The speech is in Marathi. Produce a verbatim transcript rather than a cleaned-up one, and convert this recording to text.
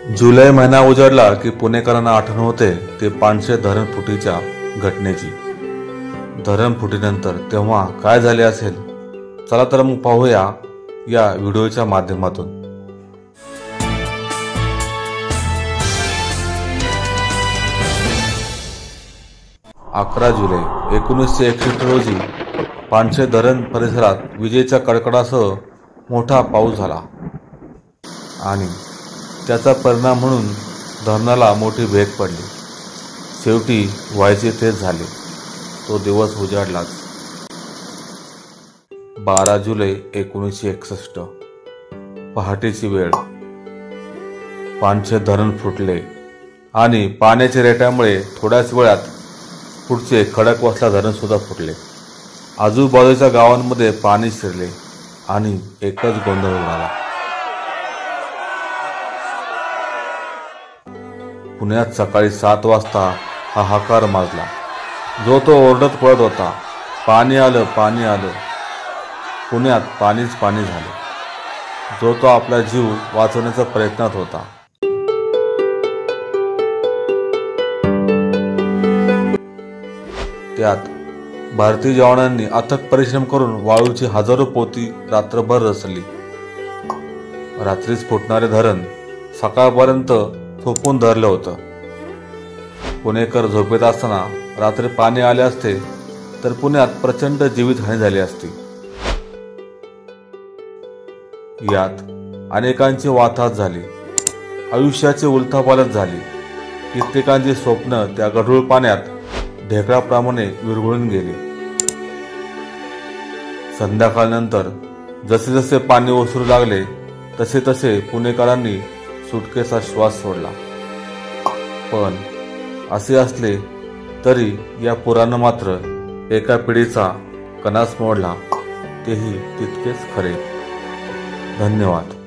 जुलै महिना उजाडला की पुणेकरांना आठवण होते ते पानशे धरण फुटीच्या घटनेची। धरण फुटीनंतर तेव्हा काय झाले असेल, चला तर मग पाहूया या व्हिडिओच्या माध्यमातून। अकरा जुलै एकोणीसशे एकसष्ट रोजी पानशे धरण परिसरात विजेच्या कडकडासह मोठा पाऊस झाला आणि त्याचा परिणाम म्हणून धरणाला मोठी भेग पडली। शेवटी व्हायचे तेच झाले, तो दिवस उजाडलाच। बारा जुलै एकोणीसशे एकसष्ट पहाटेची वेळ, पानशे धरण फुटले आणि पाण्याच्या रेट्यामुळे थोड्याच वेळात पुढचे खडकवासला धरण सुद्धा फुटले। आजूबाजूच्या गावांमध्ये पाणी शिरले आणि एकच गोंधळ उडाला। पुण्यात सकाळी सात वाजता हाहाकार माजला। जो तो ओरडत पळत होता, पाणी आलं पाणी आलं। पुण्यात पाणीच पाणी झाले। जो तो आपला जीव वाचवण्याच्या प्रयत्नात होता। त्यात भारतीय जवानांनी अथक परिश्रम करून वाळूची हजारो पोती रात्रभर रचली। रात्रीच फुटणारे धरण सकाळपर्यंत थोपून धरलं होतं। पुणेकर झोपेत असताना रात्री पाणी आले असते तर पुण्यात प्रचंड जीवितहानी झाली असती। यात अनेकांची वाताहत झाली, आयुष्याची उलथापालथ झाली। कित्येकांची स्वप्न त्या गढूळ पाण्यात ढेकळाप्रमाणे विरघळून गेली। संध्याकाळनंतर जसे जसे पाणी ओसरू लागले तसे तसे पुणेकरांनी सुटकेचा श्वास सोडला। पण असे असले तरी या पुरानं मात्र एका पिढीचा कणाच मोडला, तेही तितकेच खरे। धन्यवाद।